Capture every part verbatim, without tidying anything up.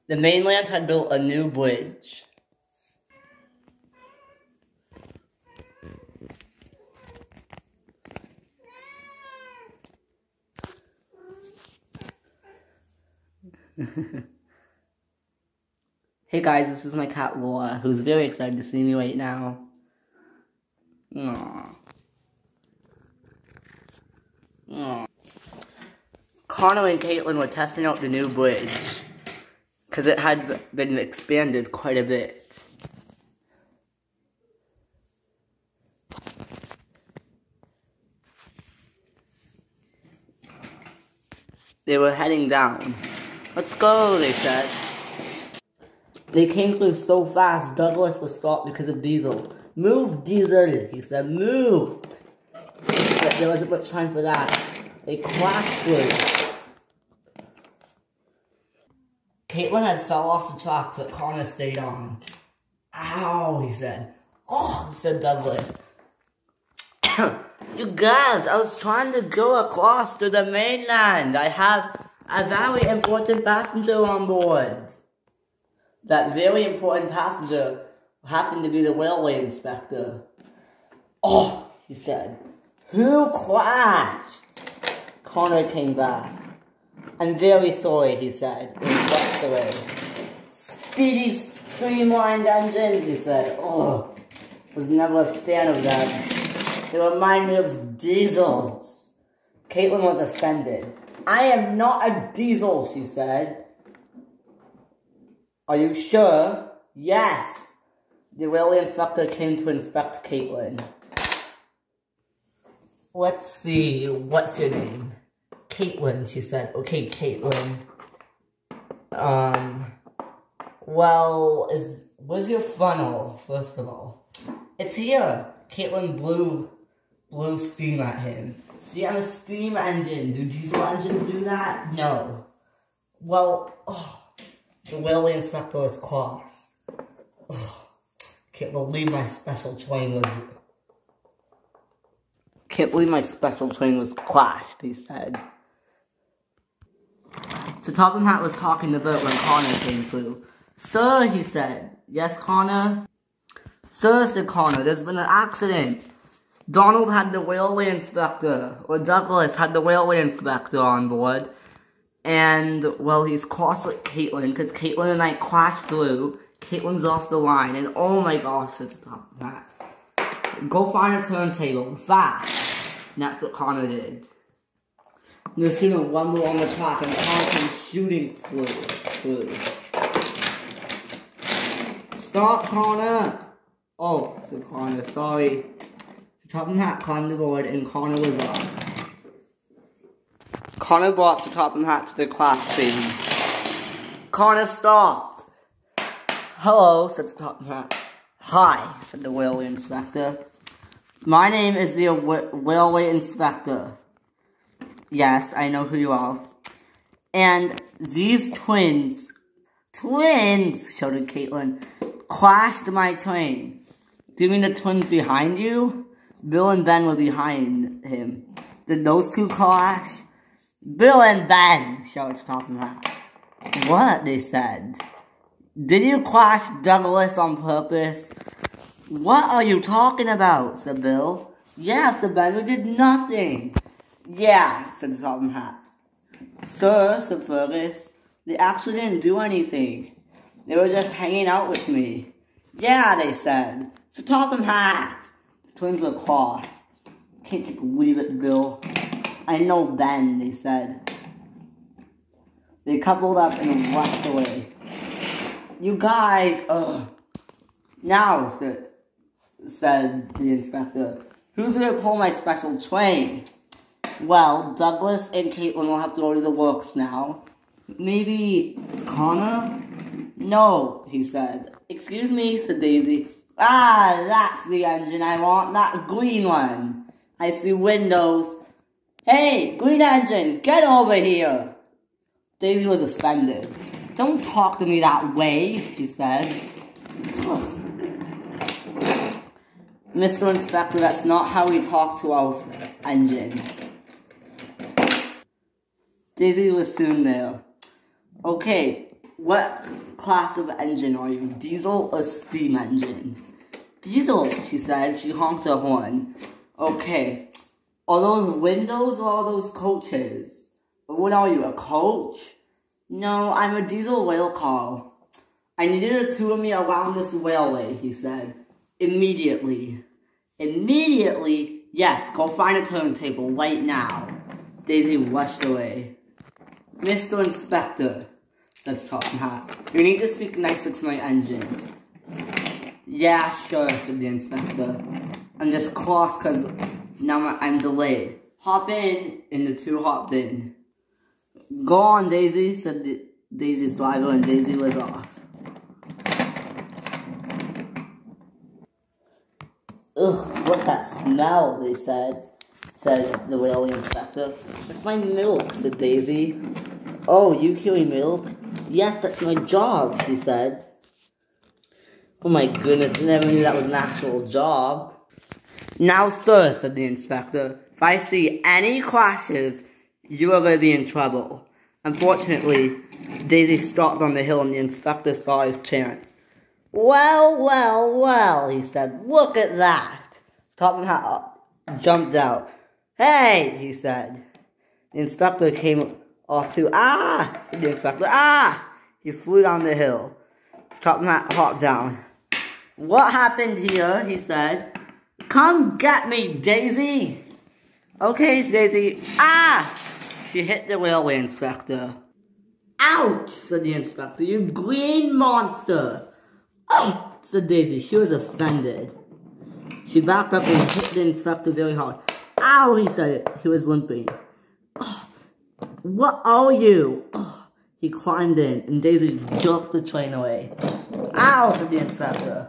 The mainland had built a new bridge. Hey guys, this is my cat Laura, who's very excited to see me right now. Aww. Aww. Connor and Caitlin were testing out the new bridge, because it had been expanded quite a bit. They were heading down. Let's go, they said. They came through so fast, Douglas was stopped because of Diesel. Move, Diesel, he said, move. But there wasn't much time for that. They crashed through. Caitlin had fell off the track, but Connor stayed on. Ow, he said. Oh, said Douglas. You guys, I was trying to go across to the mainland. I have a very important passenger on board. That very important passenger happened to be the railway inspector. Oh, he said. Who crashed? Connor came back. I'm very sorry, he said. He walked away. Speedy, streamlined engines, he said. Oh, was never a fan of them. They remind me of diesels. Caitlin was offended. I am not a diesel, she said. Are you sure? Yes. The railway inspector came to inspect Caitlin. Let's see, what's your name? Caitlin, she said. Okay, Caitlin. Um, well, is, where's your funnel, first of all? It's here. Caitlin blew, blew steam at him. See, I'm a steam engine. Do diesel engines do that? No. Well, oh. The railway inspector was cross. Ugh, can't believe my special train was... Can't believe my special train was crashed, he said. So Topham Hatt was talking to Bert when Connor came through. Sir, he said. Yes, Connor? Sir, said Connor, there's been an accident. Donald had the railway inspector, or Douglas had the railway inspector on board. And, well, he's crossed with Caitlin, because Caitlin and I crashed through. Caitlin's off the line, and oh my gosh, it's top of that. Go find a turntable, fast. And that's what Connor did. And there's soon a rumble on the track, and Connor came shooting through. through. Stop, Connor! Oh, said Connor, sorry. Topham Hatt climbed the board, and Connor was off. Connor brought the Topham Hatt to the crash scene. Connor, stop! Hello, said the Topham Hatt. Hi, said the railway inspector. My name is the railway inspector. Yes, I know who you are. And these twins, twins, shouted Caitlin, crashed my train. Do you mean the twins behind you? Bill and Ben were behind him. Did those two crash? Bill and Ben, shouted Topham Hatt. What? They said. Did you crash Douglas on purpose? What are you talking about? Said Bill. Yeah, said Ben, we did nothing. Yeah, said Topham Hatt. Sir, said Fergus, they actually didn't do anything. They were just hanging out with me. Yeah, they said. So Topham Hatt. The twins were cross. Can't you believe it, Bill? I know Ben, they said. They coupled up and rushed away. You guys, ugh. Now, said, said the inspector, who's gonna pull my special train? Well, Douglas and Caitlin will have to go to the works now. Maybe Connor? No, he said. Excuse me, said Daisy. Ah, that's the engine I want, that green one. I see windows. Hey, green engine, get over here! Daisy was offended. Don't talk to me that way, she said. Mister Inspector, that's not how we talk to our engines. Daisy was soon there. Okay, What class of engine are you? Diesel or steam engine? Diesel, she said. She honked her horn. Okay. Are those windows or are those coaches? What are you, a coach? No, I'm a diesel rail car. I need you to tour me around this railway, he said. Immediately. Immediately? Yes, go find a turntable right now. Daisy rushed away. Mister Inspector, said Top Hat, you need to speak nicer to my engines. Yeah, sure, said the inspector. I'm just cross because now I'm delayed. Hop in, and the two hopped in. Go on, Daisy, said the, Daisy's driver, and Daisy was off. Ugh, what's that smell, they said, said the railway inspector. That's my milk, said Daisy. Oh, you carry milk? Yes, that's my job, she said. Oh my goodness, I never knew that was an actual job. Now, sir, said the inspector, if I see any crashes, you are going to be in trouble. Unfortunately, Daisy stopped on the hill and the inspector saw his chance. Well, well, well, he said, look at that. Top Hat jumped out. Hey, he said. The inspector came off too. Ah, said the inspector. Ah! He flew down the hill. Top Hat hopped down. What happened here, he said. Come get me, Daisy. Okay, Daisy. Ah! She hit the railway inspector. Ouch, said the inspector. You green monster. Oh, said Daisy. She was offended. She backed up and hit the inspector very hard. Ow, he said. He was limping. Oh, what are you? Oh, he climbed in, and Daisy jerked the train away. Ow, said the inspector.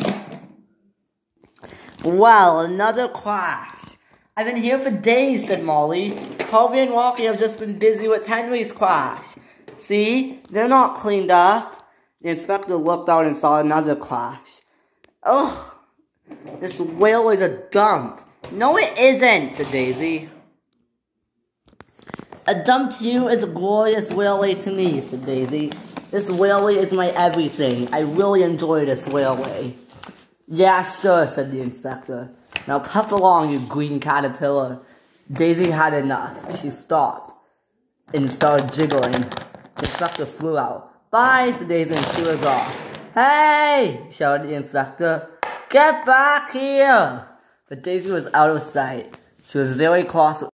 Well, another crash. I've been here for days, said Molly. Harvey and Rocky have just been busy with Henry's crash. See? They're not cleaned up. The inspector looked out and saw another crash. Ugh, this railway's a dump. No, it isn't, said Daisy. A dump to you is a glorious railway to me, said Daisy. This railway is my everything. I really enjoy this railway. Yeah, sure, said the inspector. Now puff along, you green caterpillar. Daisy had enough. She stopped and started jiggling. The inspector flew out. Bye, said Daisy, and she was off. Hey, shouted the inspector. Get back here! But Daisy was out of sight. She was very cross